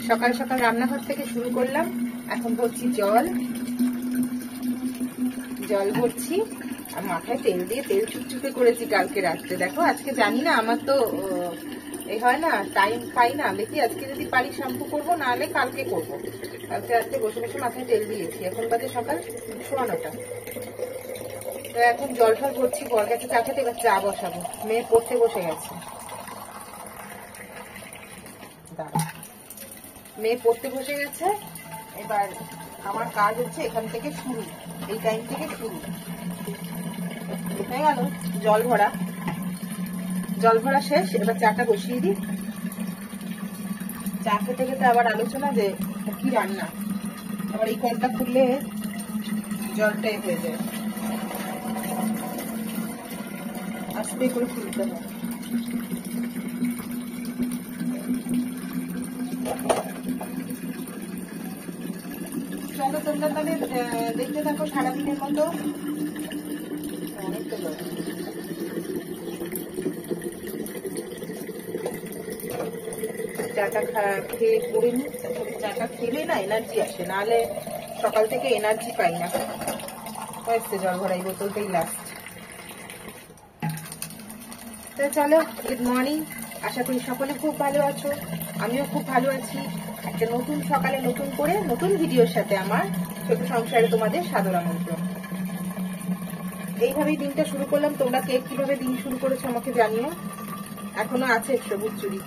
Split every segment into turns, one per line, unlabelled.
সকাল সকাল রান্নাঘর থেকে শুরু করলাম। এখন ভরছি জল ভরছি আর মাথায় তেল দিয়ে তেল চুপচুপে করেছি কালকে রাত্রে। দেখো আজকে জানি না, আমার তো এই হয় না, টাইম পাই না। দেখি আজকে যদি পারি শ্যাম্পু করবো, নাহলে কালকে করবো। কালকে রাত্রে বসে বসে মাথায় তেল দিয়েছি। এখন বাজে সকাল 9:15। তো এখন জল ঠল ভরছি, বর গেছে চা খেতে, এবার চা বসাবো। মেয়ে পড়তে বসে গেছে, মেয়ে পড়তে বসে গেছে। এবার আমার কাজ হচ্ছে এখান থেকে শুরু, এই টাইম থেকে শুরু হয়ে গেল। জল ভরা শেষ। এবার চাটা বসিয়ে দিই। চা খেতে খেতে আবার আলোচনা যে কি রান্না। আবার এই কলটা খুললে জলটাই হয়ে যায়, আস্তে করে খুলতে হয়। চলো তোমরা তাহলে দেখতে থাকো সারাদিনের মতো। অনেকটা জল, চাটা খেয়ে পড়ে নি। চাটা খেলে না এনার্জি আসে, নাহলে সকাল থেকে এনার্জি পাই না। হয়েছে জল ভরা, এই বোতলটাই লাস্ট। তো চলো, গুড মর্নিং। আশা করি সকলে খুব ভালো আছো, আমিও খুব ভালো আছি। একটা নতুন সকালে নতুন করে নতুন ভিডিওর সাথে আমার ছোট সংসারে তোমাদের সাদর আমন্ত্রণ। এইভাবেই দিনটা শুরু করলাম। তোমরা কে কিভাবে দিন শুরু করেছো আমাকে জানিও। এখনো আছে সবুজ চুরি।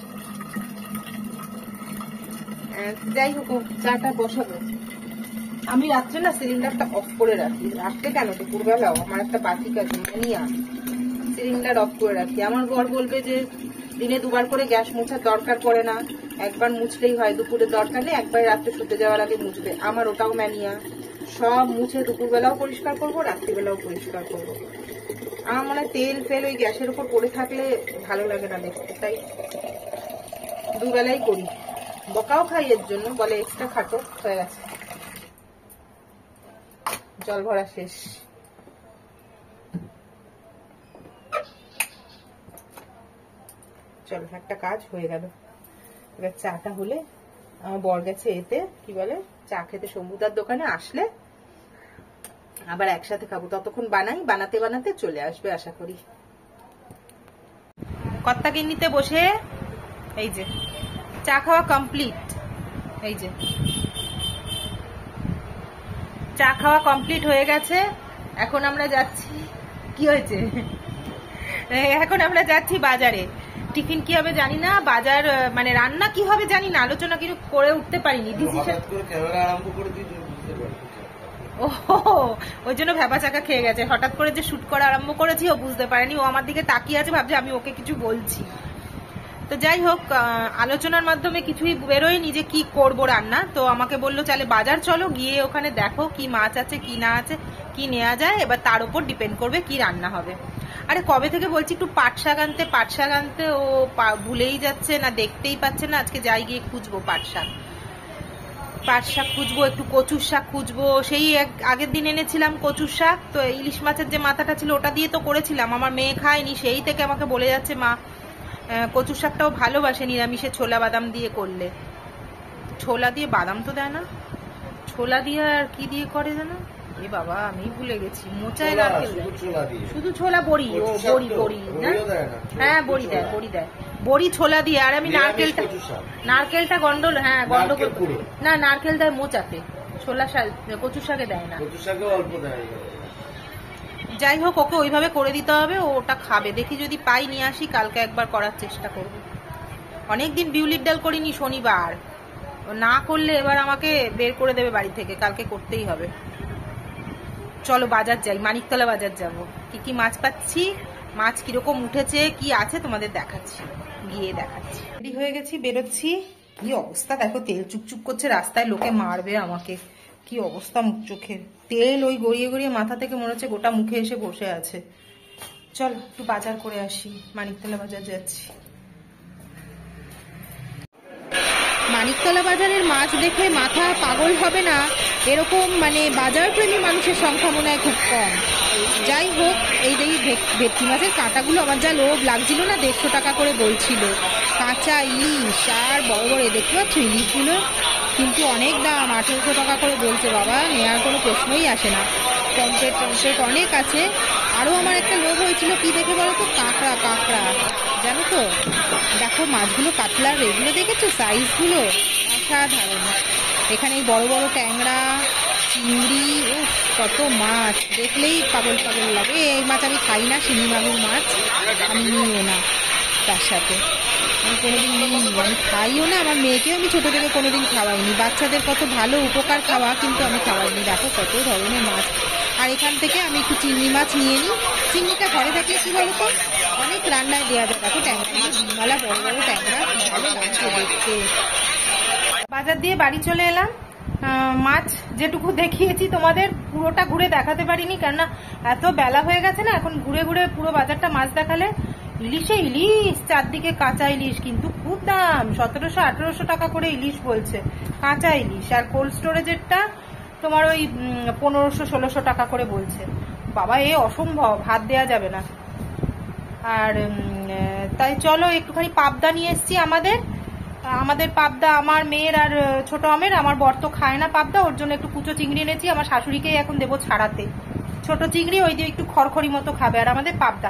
যাই হোক, চাটা বসাবো। আমি রাত্রে না সিলিন্ডারটা অফ করে রাখি। রাত্রে কেন, দুপুরবেলাও আমার একটা বাতি কাজ নিয়ে সিলিন্ডার অফ করে রাখি। আমার বর বলবে যে দিনে 2বার করে গ্যাস মোছার দরকার পড়ে না, একবার মুছলেই হয়, দুপুরে দরকার নেই, একবার রাত্রে শুতে যাওয়ার আগে মুছবে। আমার ওটাও ম্যানিয়া। সব মুছে দুপুরবেলাও পরিষ্কার করবো, রাত্রিবেলাও পরিষ্কার করবো। আমার মনে হয় তেল ফেল ওই গ্যাসের উপর পড়ে থাকলে ভালো লাগে না দেখতে, তাই দুবেলাই করি। বকাও খাই এর জন্য, বলে এক্সট্রা খাটো। হয়ে গেছে, জল ভরা শেষ। চলো, একটা কাজ হয়ে গেল। এবার চাটা হলে, আমার বর গেছে এতে কি বলে চা খেতে শম্ভুদার দোকানে, আসলে আবার একসাথে খাবো। ততক্ষণ বানাতে বানাতে চলে আসবে আশা করি। কর্তা গিন্নিতে বসে এই যে চা খাওয়া কমপ্লিট। এই যে চা খাওয়া কমপ্লিট হয়ে গেছে। এখন আমরা যাচ্ছি, কি হয়েছে, এখন আমরা যাচ্ছি বাজারে। টিফিন কি হবে জানি না, বাজার মানে রান্না কি হবে জানি না, আলোচনা কিছু করে উঠতে পারিনি। ওই জন্য ভেবা চাকা খেয়ে গেছে। হঠাৎ করে যে শুট করা আরম্ভ করেছি ও বুঝতে পারেনি। ও আমার দিকে তাকিয়ে আছে, ভাবছে আমি ওকে কিছু বলছি। তো যাই হোক, আলোচনার মাধ্যমে কিছুই বেরোয়নি যে কি করব রান্না। তো আমাকে বললো চলে বাজার চলো, গিয়ে ওখানে দেখো কি মাছ আছে কি না আছে, কি নেওয়া যায়, এবার তার উপর ডিপেন্ড করবে কি রান্না হবে। আরে কবে থেকে বলছি একটু পাট শাক আনতে, ও ভুলেই যাচ্ছে না, দেখতেই পাচ্ছে না। আজকে যাই গিয়ে খুঁজবো পাট শাক খুঁজবো, একটু কচুর শাক খুঁজবো। সেই আগের দিন এনেছিলাম কচুর শাক, তো ইলিশ মাছের যে মাথাটা ছিল ওটা দিয়ে তো করেছিলাম। আমার মেয়ে খায়নি, সেই থেকে আমাকে বলে যাচ্ছে মা কচুর শাকটাও ভালোবাসে নিরামিষে ছোলা বাদাম দিয়ে করলে। ছোলা দিয়ে, বাদাম তো দেয় না, ছোলা দিয়ে আর কি দিয়ে করে জানো? এ বাবা আমি ভুলে গেছি। মোচায় নারকেল দেয়, শুধু ছোলা, বড়ি না, হ্যাঁ বড়ি দেয়, বড়ি ছোলা দিয়ে। আর আমি নারকেলটা গন্ডল, হ্যাঁ গন্ডগোল না, নারকেল দেয় মোচাতে, ছোলা কচুর শাকে দেয় না। যাই হোক, ওকে ওইভাবে করে দিতে হবে, ওটা খাবে। দেখি যদি পাই নিয়ে আসি, কালকে একবার করার চেষ্টা করব। অনেকদিন বিউলির ডাল করিনি, শনিবার না করলে এবার আমাকে বের করে দেবে বাড়ি থেকে। কালকে করতেই হবে। চলো বাজার যাই, মানিকতলা বাজার যাব। কি কি মাছ পাচ্ছি, মাছ কিরকম উঠেছে, কি আছে তোমাদের দেখাচ্ছি, গিয়ে দেখাচ্ছি। রেডি হয়ে গেছি, বেরোচ্ছি। কি অবস্থা দেখো, তেল চুপচুপ করছে রাস্তায়, লোকে মারবে আমাকে। কি অবস্থা মুখ চোখের, তেল ওই গড়িয়ে গড়িয়ে মাথা থেকে মনে হচ্ছে গোটা মুখে এসে বসে আছে। চলো একটু বাজার করে আসি, মানিকতলা বাজার যাচ্ছি। মানিকতলা বাজারের মাছ দেখে মাথা পাগল হবে না এরকম মানে বাজার প্রেমী মানুষের সংখ্যা মনে হয় খুব কম। যাই হোক, এই ভেটকি মাছের কাঁটাগুলো আমার যা লোভ লাগছিল না, 150 টাকা করে বলছিল। কাঁচা ইলিশ আর বড় বড় দেখতে পাচ্ছ ইলিশগুলো কিন্তু অনেক দাম, 1800 টাকা করে বলছে। বাবা নেওয়ার কোনো প্রশ্নই আসে না। পম্পেট অনেক আছে। আরও আমার একটা লোভ হয়েছিল কি দেখে বলো তো, কাঁকড়া জানো তো। দেখো মাছগুলো কাতলার এগুলো দেখেছো সাইজগুলো অসাধারণ। এখানে বড় বড় ট্যাংরা, চিংড়ি, কত মাছ দেখলেই পাগল লাগে। এই মাছ আমি খাই না, শিঙি মাগুর মাছ আমি নিও না, তার সাথে আমি কোনোদিন নিইনি, আমি খাইও না। আমার মেয়েকেও আমি ছোটো থেকে কোনোদিন খাওয়াইনি। বাচ্চাদের কত ভালো উপকার খাওয়া, কিন্তু আমি খাওয়াইনি। দেখো কত ধরনের মাছ। আর এখান থেকে আমি একটু চিংড়ি মাছ নিয়ে নিই। চিংড়িটা ঘরে থাকলে কী বলো তো অনেক রান্নায় দেওয়া যায়। দেখো ট্যাংরা ডিমওয়ালা বড় বড় ট্যাংরা ভালো লাগছে দেখতে। বাজার দিয়ে বাড়ি চলে এলাম। মাছ যেটুকু দেখিয়েছি তোমাদের পুরোটা ঘুরে দেখাতে পারিনি, কেননা এত বেলা হয়ে গেছে না। এখন ঘুরে ঘুরে পুরো বাজারটা মাছ দেখালে ইলিশে ইলিশ, চারদিকে কাঁচা ইলিশ, কিন্তু খুব দাম, 1700-1800 টাকা করে ইলিশ বলছে কাঁচা ইলিশ। আর কোল্ড স্টোরেজেরটা তোমার ওই 1500-1600 টাকা করে বলছে। বাবা এ অসম্ভব, হাত দেওয়া যাবে না। আর তাই চলো একটুখানি পাবদা নিয়ে এসছি। আমাদের পাবদা, আমার মেয়ের আর ছোট আমের। আমার বর তো খায় না পাবদা, ওর জন্য একটু কুচো চিংড়ি এনেছি। আমার শাশুড়িকেই এখন দেবো ছাড়াতে। ছোট চিংড়ি ওই দিয়ে একটু খড়খড়ি মতো খাবে। আর আমাদের পাবদা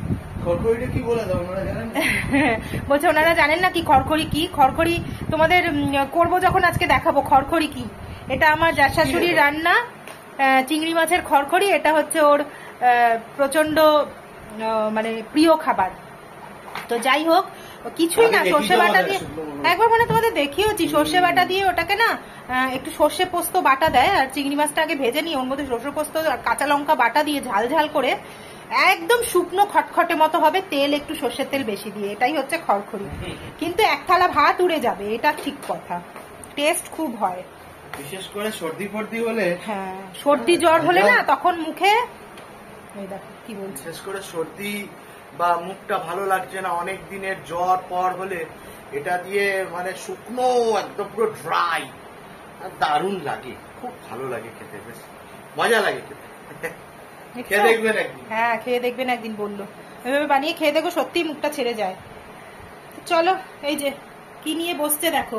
বলছে ওনারা জানেন না কি খড়খড়ি কি। খড়খড়ি তোমাদের করবো যখন, আজকে দেখাবো খড়খড়ি কি। এটা আমার যা শাশুড়ির রান্না, চিংড়ি মাছের খড়খড়ি। এটা হচ্ছে ওর প্রচন্ড মানে প্রিয় খাবার। তো যাই হোক, কিছুই না, সর্ষে বাটা দিয়ে একবার মানে তোমাদের দেখিয়েছি। সর্ষে বাটা দিয়ে ওটাকে না একটু সর্ষে পোস্ত বাটা দেয়। আর চিংড়ি মাছটা আগে ভেজে নিয়ে ওর মধ্যে সর্ষে পোস্ত আর কাঁচা লঙ্কা বাটা দিয়ে ঝাল ঝাল করে একদম শুকনো খটখটে মতো হবে, তেল একটু সর্ষের তেল বেশি দিয়ে। এটাই হচ্ছে খড়খড়ি। কিন্তু এক থালা ভাত উড়ে যাবে, এটা ঠিক কথা। টেস্ট খুব হয়,
বিশেষ করে সর্দি ফর্দি হলে।
হ্যাঁ, সর্দি জ্বর হলে না তখন মুখে কি বলছে,
বিশেষ করে সর্দি বা মুখটা ভালো লাগছে না অনেক দিনের জ্বর পর হলে এটা দিয়ে মানে শুকনো একদম পুরো ড্রাই, দারুণ লাগে, খুব ভালো লাগে খেতে, বেশ মজা লাগে খেতে। খেয়ে দেখবেন একদিন।
হ্যাঁ খেয়ে দেখবেন একদিন বললো, এভাবে বানিয়ে খেয়ে দেখো, সত্যি মুখটা ছেড়ে যায়। চলো এই যে কি নিয়ে বসতে দেখো।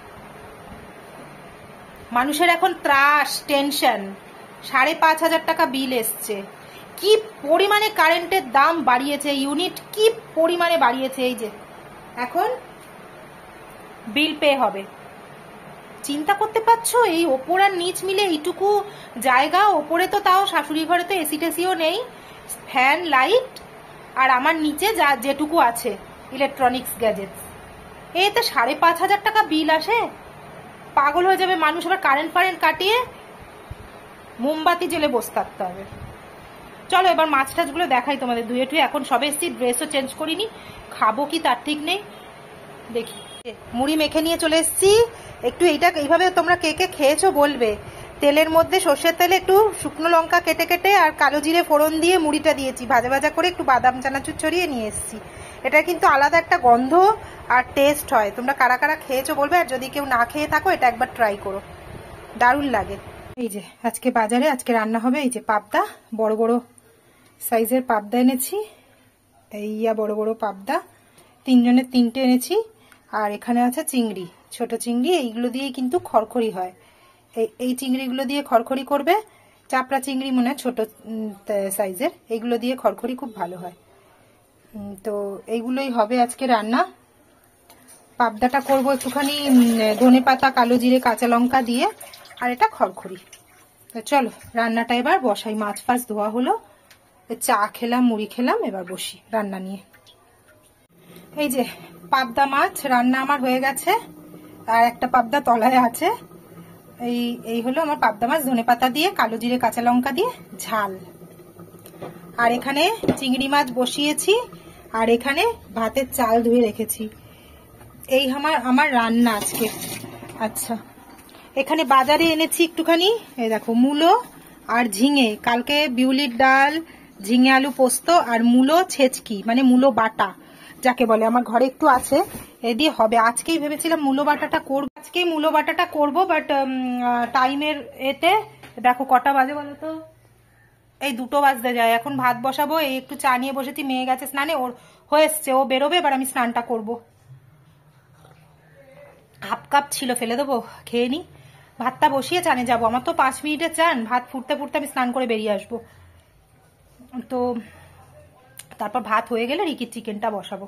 মানুষের এখন ত্রাস, টেনশন। 5,500 টাকা বিল এসছে। কি পরিমাণে কারেন্টের দাম বাড়িয়েছে, ইউনিট কি পরিমাণে বাড়িয়েছে। এই যে এখন বিল পে হবে, চিন্তা করতে পারছো? এই ওপর আর নিচ মিলে এইটুকু জায়গা, ওপরে তো তাও শাশুড়ি ঘরে তো এসি টেসিও নেই, ফ্যান লাইট, আর আমার নিচে যা যেটুকু আছে ইলেকট্রনিক্স গ্যাজেটস, এতে 5,500 টাকা বিল আসে। পাগল হয়ে যাবে মানুষ। আবার কারেন্ট ফারেন্ট কাটিয়ে মোমবাতি জ্বেলে বসে থাকতে হবে। চলো এবার মাছ টাছগুলো দেখাই তোমাদের। ধুয়ে টুয়ে এখন সবে এসছি, ড্রেসও চেঞ্জ করিনি। খাবো কি তার ঠিক নেই। দেখি মুড়ি মেখে নিয়ে চলে এসছি। একটু এইটা এইভাবে তোমরা কে কে খেয়েছো বলবে। তেলের মধ্যে সর্ষের তেলে একটু শুকনো লঙ্কা কেটে কেটে আর কালো জিরে ফোড়ন দিয়ে মুড়িটা দিয়েছি, ভাজা ভাজা করে একটু বাদাম চানাচুর ছড়িয়ে নিয়ে এসছি। এটা কিন্তু আলাদা একটা গন্ধ আর টেস্ট হয়। তোমরা কারা কারা খেয়েছো বলবে, আর যদি কেউ না খেয়ে থাকো এটা একবার ট্রাই করো, দারুণ লাগে। এই যে আজকে বাজারে আজকে রান্না হবে এই যে পাবদা, বড় বড় সাইজের পাবদা এনেছি। এইয়া বড় বড় পাবদা, 3 জনের 3টে এনেছি। আর এখানে আছে চিংড়ি, ছোট চিংড়ি। এইগুলো দিয়ে কিন্তু খড়খড়ি হয়। এই চিংড়িগুলো দিয়ে খড়খড়ি করবে। চাপড়া চিংড়ি মনে হয় ছোট সাইজের, এইগুলো দিয়ে খড়খড়ি খুব ভালো হয়। তো এইগুলোই হবে আজকে রান্না। পাবদাটা করবো একটুখানি ধনেপাতা, কালো জিরে, কাঁচা লঙ্কা দিয়ে, আর এটা খড়খড়ি। তো চলো রান্নাটা এবার বসাই। মাছ ফাছ ধোয়া হলো, চা খেলাম, মুড়ি খেলাম, এবার বসি রান্না নিয়ে। এই যে পাবদা মাছ রান্না আমার হয়ে গেছে, আর একটা পাবদা তলায় আছে। এই হলো আমার পাবদা মাছ, ধনেপাতা দিয়ে, কালো জিরে, কাঁচা লঙ্কা দিয়ে ঝাল। আর এখানে চিংড়ি মাছ বসিয়েছি, আর এখানে ভাতের চাল ধুয়ে রেখেছি। এই আমার রান্না আজকে। আচ্ছা, এখানে বাজারে এনেছি একটুখানি, এই দেখো মূলো আর ঝিঙে। কালকে বিউলির ডাল, ঝিঙে আলু পোস্ত আর মূলো ছেচকি, মানে মূলো বাটা যাকে বলে, আমার ঘরে একটু আছে, এ দিয়ে হবে। আজকেই ভেবেছিলাম মূলো বাটাটা করবো, আজকেই মূলো বাটাটা করবো, বাট টাইমের এতে দেখো কটা বাজে বলো তো, এই 2টো বাজতে যায়। এখন ভাত বসাবো, এই একটু চা নিয়ে বসেছি, মেয়ে গেছে স্নানে, ওর হয়ে এসছে, ও বেরোবে, এবার আমি স্নানটা করবো। হাফ কাপ ছিল, ফেলে দেবো, খেয়ে নি। ভাতটা বসিয়ে চানে যাবো, আমার তো 5 মিনিটের চান, ভাত ফুটতে ফুটতে আমি স্নান করে বেরিয়ে আসবো। তো তারপর ভাত হয়ে গেলে রিকির চিকেনটা বসাবো।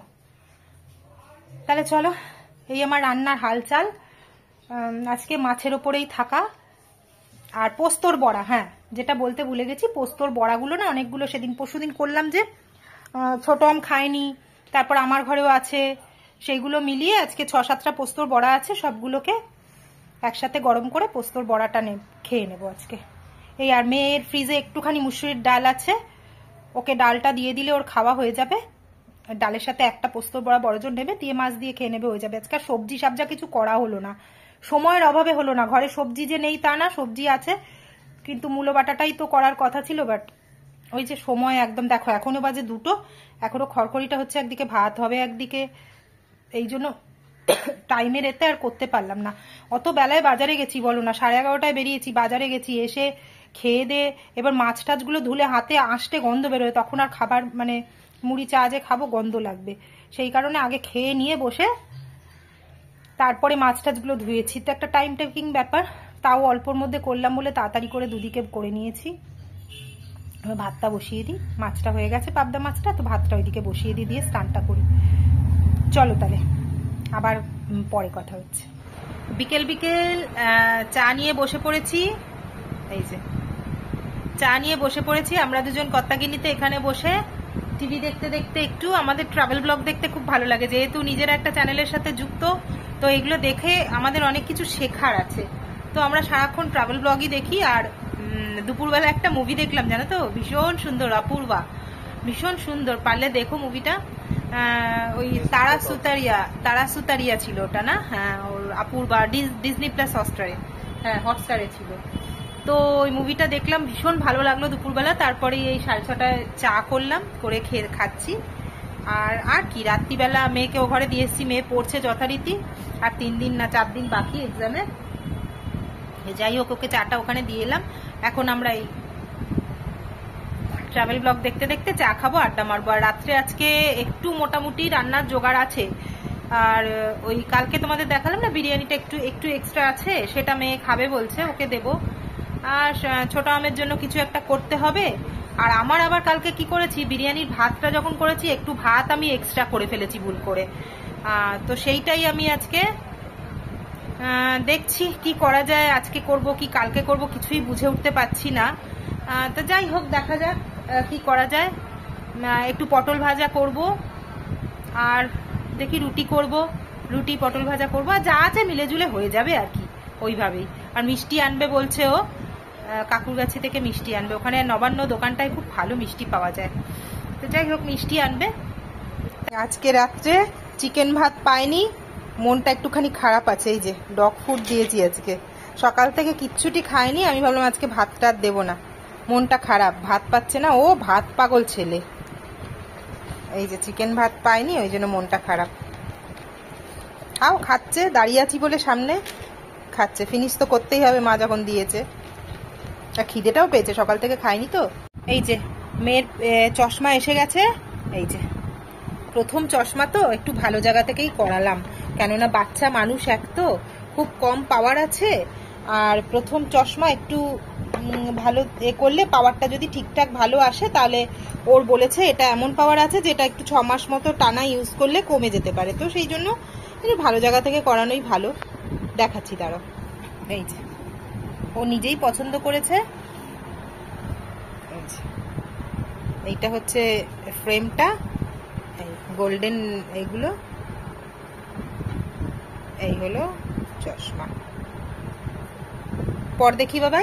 তাহলে চলো, এই আমার রান্নার হালচাল। আজকে মাছের ওপরেই থাকা। আর পোস্তর বড়া, হ্যাঁ যেটা বলতে ভুলে গেছি, পোস্তর বড়াগুলো না অনেকগুলো সেদিন পরশুদিন করলাম, যে ছোট আম খায়নি, তারপর আমার ঘরেও আছে, সেইগুলো মিলিয়ে আজকে 6-7টা পোস্তর বড়া আছে, সবগুলোকে একসাথে গরম করে পোস্তর বড়াটা খেয়ে নেবো আজকে। এই আর মেয়ের ফ্রিজে একটুখানি মুসুরির ডাল আছে, ওকে ডালটা দিয়ে দিলে ওর খাওয়া হয়ে যাবে। ডালের সাথে একটা পোস্তর বড়া বড়জন নেবে, দিয়ে মাছ দিয়ে খেয়ে নেবে, হয়ে যাবে। আজকে সবজি সাবজা কিছু করা হলো না, সময়ের অভাবে হলো না। ঘরে সবজি যে নেই তা না, সবজি আছে, কিন্তু মূলো বাটাটাই তো করার কথা ছিল, বাট ওই যে সময় একদম, দেখো এখনো বাজে 2টো, এখনো খড়খড়িটা হচ্ছে, একদিকে ভাত হবে একদিকে, এই জন্য টাইমের এতে আর করতে পারলাম না। অত বেলায় বাজারে গেছি বলো না, 11:30টায় বেরিয়েছি, বাজারে গেছি, এসে খেয়ে দে, এবার মাছ টাছগুলো ধুলে হাতে আসতে গন্ধ বেরোয়, তখন আর খাবার মানে মুড়ি চা যে খাবো গন্ধ লাগবে, সেই কারণে আগে খেয়ে নিয়ে বসে তারপরে মাছ টাছগুলো ধুয়েছি। তো একটা টাইম টেকিং ব্যাপার, তাও অল্পর মধ্যে করলাম বলে তাড়াতাড়ি করে দুদিকে করে নিয়েছি। ভাতটা বসিয়ে দিই, মাছটা হয়ে গেছে পাবদা মাছটা, তো ভাতটা ওইদিকে বসিয়ে দিয়ে স্নানটা করি। চলো তাহলে আবার পরে কথা হচ্ছে। বিকেল বিকেল চা নিয়ে বসে পড়েছি, এই যে চা নিয়ে বসে পড়েছি আমরা দুজন কর্তাগিনীতে, এখানে বসে টিভি দেখতে দেখতে একটু আমাদের ট্রাভেল ব্লগ দেখতে খুব ভালো লাগে, যেহেতু নিজের একটা চ্যানেলের সাথে যুক্ত, তো এগুলো দেখে আমাদের অনেক কিছু শেখার আছে। তো আমরা সারাক্ষণ ট্রাভেল ব্লগই দেখি। আর দুপুরবেলা একটা মুভি দেখলাম জানো তো, ভীষণ সুন্দর, অপূর্বা, ভীষণ সুন্দর, পারলে দেখো মুভিটা। ওই তারা সুতারিয়া ছিল ওটা না, হ্যাঁ ওর অপূর্বা, ডিজনি প্লাস হটস্টারে, হ্যাঁ হটস্টারে ছিল। তো ওই মুভিটা দেখলাম, ভীষণ ভালো লাগলো দুপুরবেলা। তারপরে এই 6:30টায় চা করলাম, করে খাচ্ছি। আর কি রাত্রিবেলা মেয়েকে ও ঘরে দিয়ে এসেছি, মেয়ে পড়ছে যথারীতি, আর 3 দিন না 4 দিন বাকি এক্সামে। যাই হোক, ওকে চাটা ওখানে দিয়ে এলাম। এখন আমরা এই ট্রাভেল ব্লগ দেখতে দেখতে চা খাবো, আড্ডা মারবো। আর রাত্রে আজকে একটু মোটামুটি রান্নার জোগাড় আছে। আর ওই কালকে তোমাদের দেখালাম না বিরিয়ানিটা, একটু এক্সট্রা আছে, সেটা মেয়ে খাবে বলছে, ওকে দেবো। আর ছোট আমের জন্য কিছু একটা করতে হবে। আর আমার আবার কালকে কি করেছি, বিরিয়ানির ভাতটা যখন করেছি, একটু ভাত আমি এক্সট্রা করে ফেলেছি ভুল করে। তো সেইটাই আমি আজকে দেখছি কি করা যায়, আজকে করব কি কালকে করব, কিছুই বুঝে উঠতে পারছি না। তো যাই হোক, দেখা যাক কি করা যায়। একটু পটল ভাজা করব, আর দেখি রুটি করব, রুটি পটল ভাজা করব, আর যা আছে মিলেজুলে হয়ে যাবে আর কি, ওইভাবেই। আর মিষ্টি আনবে বলছে ও, কাকুর কাছে থেকে মিষ্টি আনবে, ওখানে নবান্ন দোকানটায় খুব ভালো মিষ্টি পাওয়া যায়। তো যাই হোক, মিষ্টি আনবে। আজকে রাত্রে চিকেন ভাত পাইনি, মনটা একটুখানি খারাপ আছে। এই যে ডগ ফুড দিয়েছি আজকে, সকাল থেকে কিচ্ছুটি খায়নি, আমি ভাবলাম আজকে ভাতটা দেবো না, মনটা খারাপ, ভাত পাচ্ছে না, ও ভাত পাগল ছেলে। এই যে চিকেন ভাত পাইনি, ওই জন্য মনটা খারাপ। খাচ্ছে, দাঁড়িয়ে আছি বলে সামনে খাচ্ছে, ফিনিশ তো করতেই হবে, মা যখন দিয়েছে। খিদেটাও পেয়েছে, সকাল থেকে খাইনি তো। এই যে মেয়ের চশমা এসে গেছে, এই যে প্রথম চশমা, তো একটু ভালো জায়গা থেকেই করালাম, কেননা বাচ্চা মানুষ এক তো, খুব কম পাওয়ার আছে। আর প্রথম চশমা একটু ভালো করলে, পাওয়ারটা যদি ঠিকঠাক ভালো আসে, তাহলে ওর বলেছে এটা এমন পাওয়ার আছে যেটা একটু 6 মাস মতো টানা ইউজ করলে কমে যেতে পারে। তো সেই জন্য ভালো জায়গা থেকে করানোই ভালো। দেখাচ্ছি দাঁড়াও, এই যে ও নিজেই পছন্দ করেছে। এইটা হচ্ছে ফ্রেমটা, গোল্ডেন, এইগুলো, এই হলো চশমা। পর দেখি বাবাই।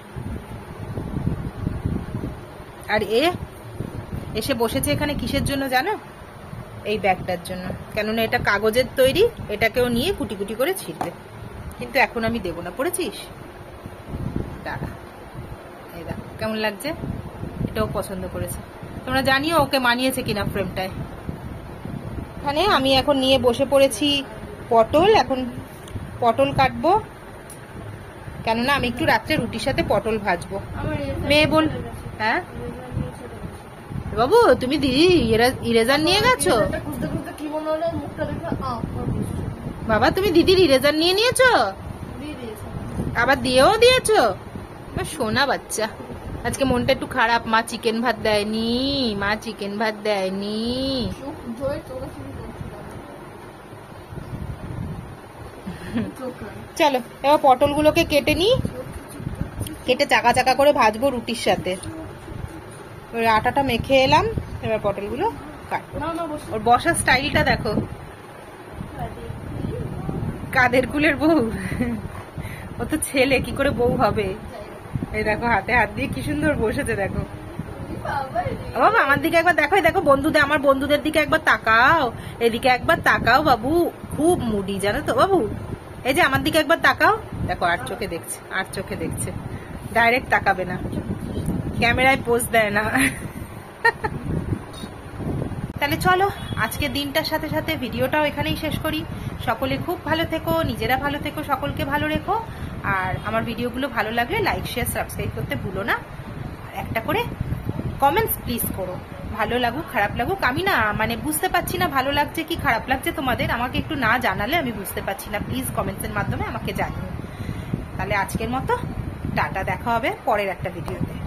আর এসে বসেছে এখানে কিসের জন্য জানো? এই ব্যাগটার জন্য, কেননা এটা কাগজের তৈরি, এটাকেও নিয়ে কুটি কুটি করে ছিঁড়বে, কিন্তু এখন আমি দেবো না। পড়েছিস? দাঁড়া, এই দেখ কেমন লাগছে, এটাও পছন্দ করেছে। তোমরা জানিও ওকে মানিয়েছে কিনা ফ্রেমটায়। এখানে আমি এখন নিয়ে বসে পড়েছি পটল, এখন পটল কাটবো, কেননা আমি একটু রাত্রে রুটির সাথে পটল ভাজবো। মেয়ে বল, হ্যাঁ বাবু তুমি দিদি ইরেজার নিয়ে গেছো? বাবা তুমি দিদির ইরেজার নিয়ে নিয়েছো? আবার দিয়েও দিয়েছো? সোনা বাচ্চা। আজকে মনটা একটু খারাপ, মা চিকেন ভাত দেয়নি, মা চিকেন ভাত দেয়নি। চলো এবার পটলগুলোকে কেটে নি, কেটে চাকা চাকা করে ভাজবো রুটির সাথে। আটাটা মেখে এলাম, এবার পটলগুলো কাটবো। ওর বসার স্টাইলটা দেখো, কাদের কুলের বউ। ও তো ছেলে, কি করে বউ হবে? এই দেখো হাতে হাত দিয়ে কি সুন্দর বসেছে দেখো। বাবা আমার দিকে একবার দেখো, দেখো বন্ধুদের, আমার বন্ধুদের দিকে একবার তাকাও, এদিকে একবার তাকাও বাবু। খুব মুডি জানো তো বাবু। এই যে আমার দিকে একবার তাকাও, দেখো আর চোখে দেখছে, আর চোখে দেখছে, ডাইরেক্ট তাকাবে না, ক্যামেরায় পোজ দেয় না। তাহলে চলো আজকে দিনটার সাথে সাথে ভিডিওটাও এখানেই শেষ করি। সকলে খুব ভালো থেকো, নিজেরা ভালো থেকো, সকলকে ভালো রেখো। আর আমার ভিডিওগুলো ভালো লাগলে লাইক শেয়ার সাবস্ক্রাইব করতে ভুলো না। একটা করে কমেন্টস প্লিজ করো, ভালো লাগুক খারাপ লাগুক। আমি না মানে বুঝতে পারছি না ভালো লাগছে কি খারাপ লাগছে তোমাদের, আমাকে একটু না জানালে আমি বুঝতে পারছি না। প্লিজ কমেন্টসের মাধ্যমে আমাকে জানিও। তাহলে আজকের মতো টাটা, দেখা হবে পরের একটা ভিডিওতে।